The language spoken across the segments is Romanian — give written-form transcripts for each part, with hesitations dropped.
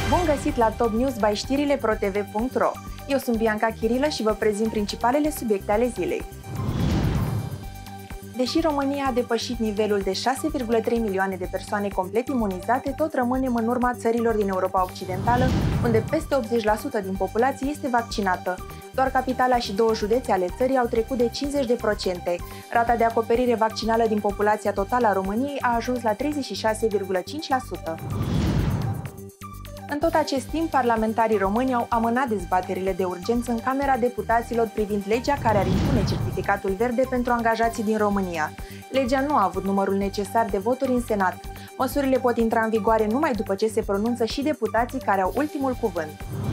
Bun găsit la Top News by știrile ProTV.ro. Eu sunt Bianca Chirilă și vă prezint principalele subiecte ale zilei. Deși România a depășit nivelul de 6,3 milioane de persoane complet imunizate, tot rămânem în urma țărilor din Europa Occidentală, unde peste 80% din populație este vaccinată. Doar capitala și 2 județe ale țării au trecut de 50%. Rata de acoperire vaccinală din populația totală a României a ajuns la 36,5%. În tot acest timp, parlamentarii români au amânat dezbaterile de urgență în Camera Deputaților privind legea care ar impune certificatul verde pentru angajații din România. Legea nu a avut numărul necesar de voturi în Senat. Măsurile pot intra în vigoare numai după ce se pronunță și deputații care au ultimul cuvânt.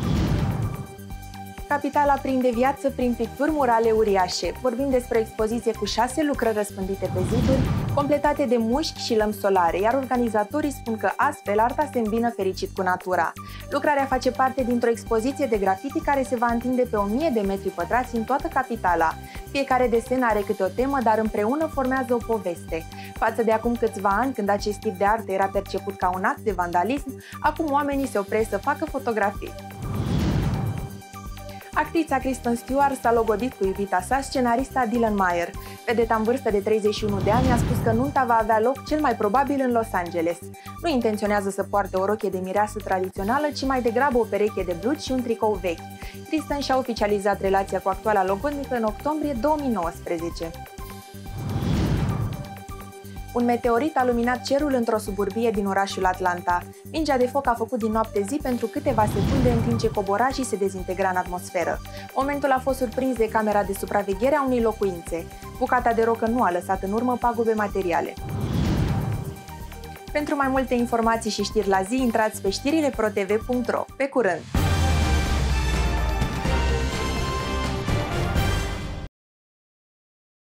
Capitala prinde viață prin picturi murale uriașe. Vorbim despre o expoziție cu 6 lucrări răspândite pe ziduri, completate de mușchi și lămpi solare, iar organizatorii spun că astfel arta se îmbină fericit cu natura. Lucrarea face parte dintr-o expoziție de grafiti care se va întinde pe 1000 de metri pătrați în toată capitala. Fiecare desen are câte o temă, dar împreună formează o poveste. Față de acum câțiva ani, când acest tip de artă era perceput ca un act de vandalism, acum oamenii se opresc să facă fotografii. Actrița Kristen Stewart s-a logodit cu iubita sa, scenarista Dylan Meyer. Vedeta în vârstă de 31 de ani a spus că nunta va avea loc cel mai probabil în Los Angeles. Nu intenționează să poarte o rochie de mireasă tradițională, ci mai degrabă o pereche de blugi și un tricou vechi. Kristen și-a oficializat relația cu actuala logodnică în octombrie 2019. Un meteorit a luminat cerul într-o suburbie din orașul Atlanta. Mingea de foc a făcut din noapte zi pentru câteva secunde în timp ce cobora și se dezintegra în atmosferă. Momentul a fost surprins de camera de supraveghere a unei locuințe. Bucata de rocă nu a lăsat în urmă pagube materiale. Pentru mai multe informații și știri la zi, intrați pe știrile ProTV.ro. Pe curând!